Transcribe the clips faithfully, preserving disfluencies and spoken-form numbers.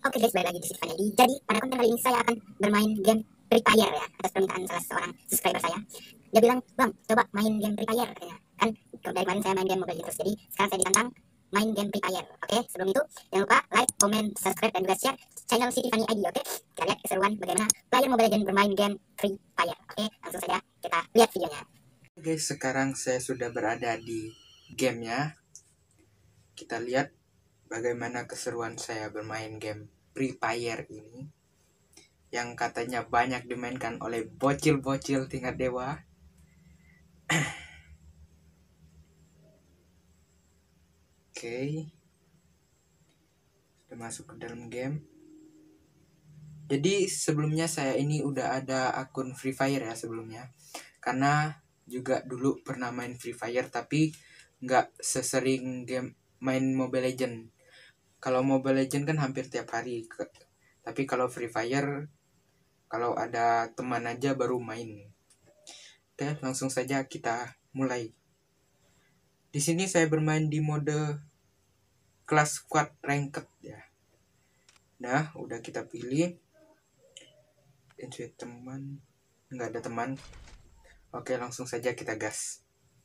Oke guys, balik lagi di Siti Fanyadi. Jadi pada konten kali ini saya akan bermain game Free Fire ya, atas permintaan salah seorang subscriber saya. Dia bilang, "Bang, coba main game Free Fire," katanya. Kan dari kemarin saya main game Mobile Legends, jadi sekarang saya ditantang main game Free Fire. Oke, sebelum itu jangan lupa like, comment, subscribe, dan juga share channel Siti Fani I D. Oke, kita lihat keseruan bagaimana player Mobile Legends bermain game Free Fire. Oke, langsung saja kita lihat videonya. Guys, sekarang saya sudah berada di gamenya. Kita lihat bagaimana keseruan saya bermain game Free Fire ini, yang katanya banyak dimainkan oleh bocil-bocil tingkat dewa. Oke, okay. Sudah masuk ke dalam game. Jadi sebelumnya saya ini udah ada akun Free Fire ya sebelumnya, karena juga dulu pernah main Free Fire tapi nggak sesering game main Mobile Legend. Kalau Mobile Legend kan hampir tiap hari, tapi kalau Free Fire kalau ada teman aja baru main. Oke, langsung saja kita mulai. Di sini saya bermain di mode kelas squad ranked ya. Nah, udah kita pilih. Invite teman, nggak ada teman. Oke, langsung saja kita gas.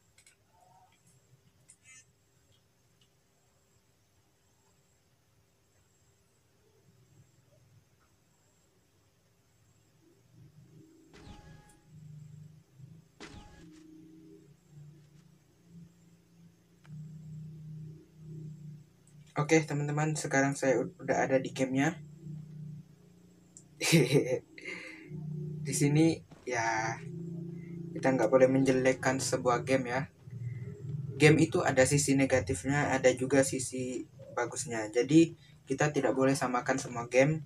Oke teman-teman, sekarang saya udah ada di gamenya. Di sini ya kita nggak boleh menjelekkan sebuah game ya. Game itu ada sisi negatifnya, ada juga sisi bagusnya. Jadi kita tidak boleh samakan semua game.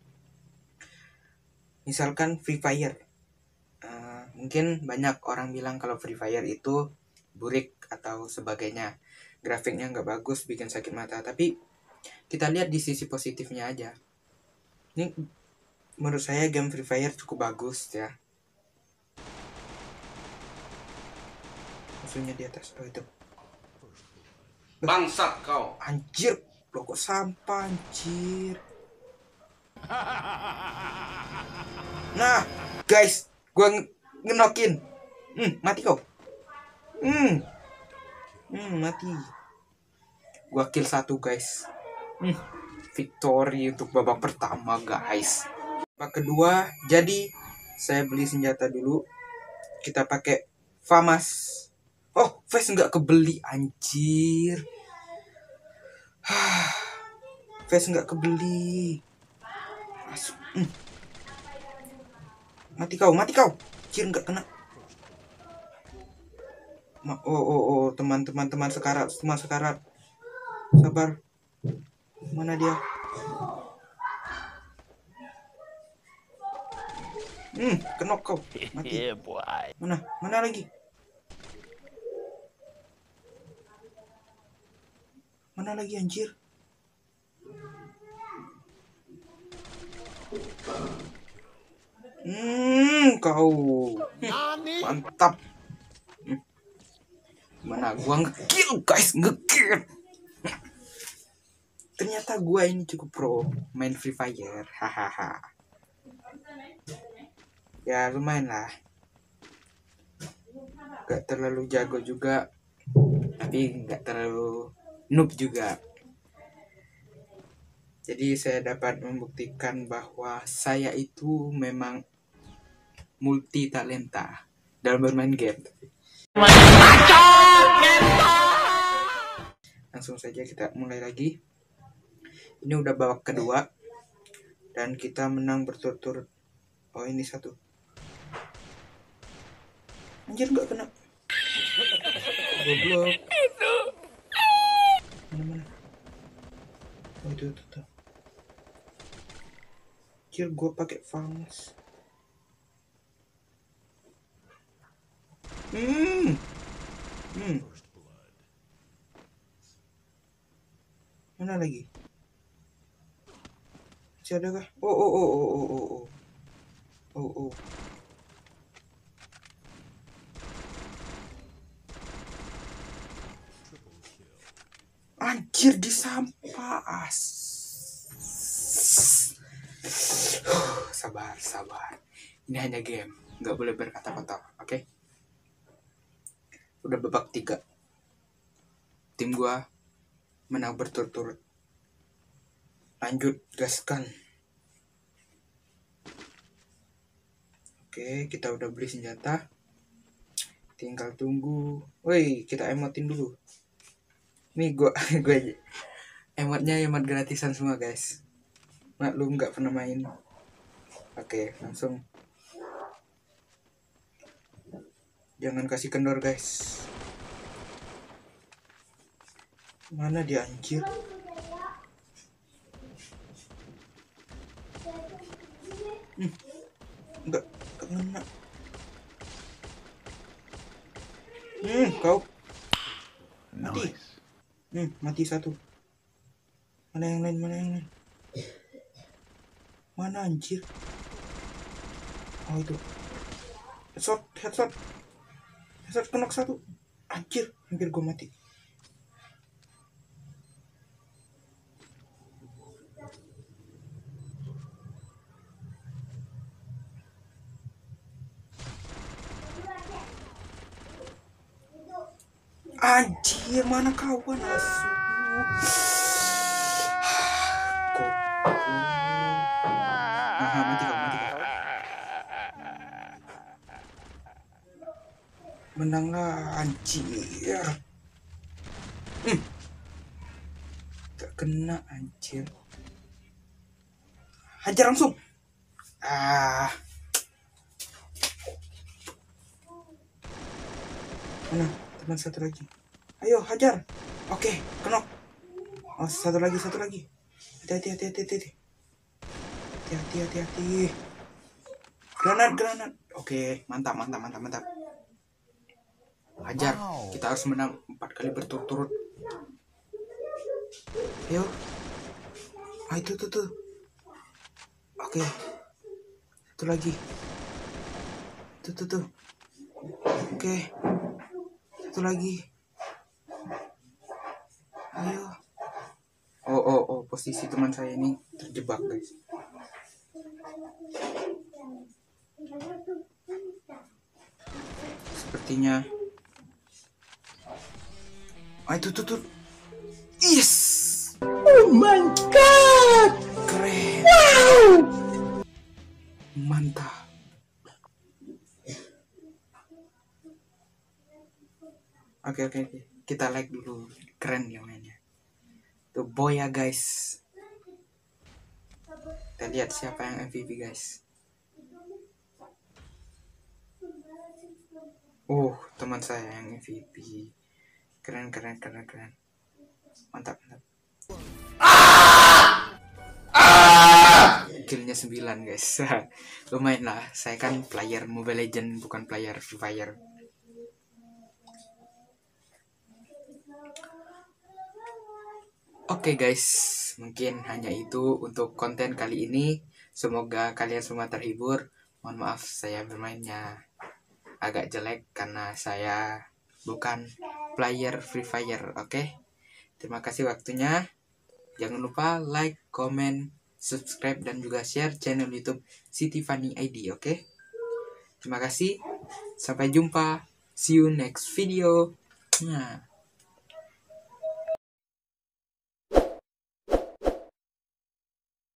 Misalkan Free Fire, uh, mungkin banyak orang bilang kalau Free Fire itu burik atau sebagainya, grafiknya nggak bagus, bikin sakit mata. Tapi kita lihat di sisi positifnya aja. Ini menurut saya game Free Fire cukup bagus ya. Musuhnya di atas. Oh itu. Bangsat kau. Anjir, logo sampah anjir. Nah, guys, gua ngenokin. Hmm, mati kau. Hmm. Hmm, mati. Gua kill satu, guys. Hmm. Victory untuk babak pertama, guys. Babak kedua, jadi saya beli senjata dulu. Kita pakai FAMAS. Oh, face nggak kebeli, anjir. Face nggak kebeli. Masuk. Hmm. Mati kau, mati kau. Anjir, nggak kena. Ma oh, oh, oh, teman-teman, teman sekarat, teman sekarat. Sabar. Mana dia? Hmm, kenok kau. Mati. Mana? Mana lagi? Mana lagi anjir? Hmm, kau. Mantap. Hmm. Mana gua ngekill, guys, ngekill. Ternyata gua ini cukup pro main Free Fire. Hahaha. Ya lumayan lah. Gak terlalu jago juga, tapi gak terlalu noob juga. Jadi saya dapat membuktikan bahwa saya itu memang multi talenta dalam bermain game. Langsung saja kita mulai lagi. Ini udah babak kedua dan kita menang berturut-turut. Oh ini satu. Anjir nggak kena. Goblok. Mana mana? Oh itu itu tuh. Anjir gua pakai FAMAS. Hmm. Hmm. Mana lagi? Masih ada kah? Oh oh oh oh oh oh oh. Oh oh. Anjir disampas. sabar, sabar. Ini hanya game, nggak boleh berkata kotor, oke? Okay? Udah babak tiga. Tim gua menang berturut-turut. Lanjut, gaskan. Oke, kita udah beli senjata. Tinggal tunggu. Woi, kita emotin dulu. Nih gua gue aja. Emotnya emot gratisan semua, guys. Maklum nggak pernah main. Oke, langsung. Jangan kasih kendor, guys. Mana dia, anjir? Hmm. Enggak kena. Hmm, kau mati. Hmm, mati satu. Mana yang lain? Mana yang lain? Mana, anjir? Oh, itu. Headshot, headshot. Headshot kena satu. Anjir, hampir gue mati. Anjir, mana kawan asu? Kok? Nah, mati kau, mati kau. Menanglah, anjir. Hmm. Gak kena, anjir. Hajar langsung. Ah. Mana? Teman satu lagi. Ayo, hajar. Oke, kena. Oh, satu lagi, satu lagi. Hati-hati, hati-hati, hati-hati. Hati-hati, hati-hati. Granat, granat. Oke, mantap, mantap, mantap, mantap. Hajar. Wow. Kita harus menang empat kali berturut-turut. Ayo. Ah, itu tuh tuh. Oke. Satu lagi. Tuh tuh tuh. Oke. Satu lagi. Ayo. Oh oh oh, posisi teman saya ini terjebak, guys. Sepertinya. Ah, itu tuh tuh. Yes. Oh my god. Keren. Wow. Mantap. Oke oke oke. Kita like dulu. Keren ya mainnya. Tuh boy ya, guys. Kita lihat siapa yang M V P, guys. Oh, teman saya yang M V P. Keren keren keren keren. Mantap mantap. Ah! Ah! Killnya sembilan, guys. Lumayan lah. Saya kan player Mobile Legends, bukan player Free Fire. Oke, okay, guys, mungkin hanya itu untuk konten kali ini. Semoga kalian semua terhibur. Mohon maaf saya bermainnya agak jelek karena saya bukan player Free Fire. Oke, okay? Terima kasih waktunya. Jangan lupa like, comment, subscribe, dan juga share channel YouTube Siti Fani I D. Oke, okay? Terima kasih. Sampai jumpa. See you next video. Nah.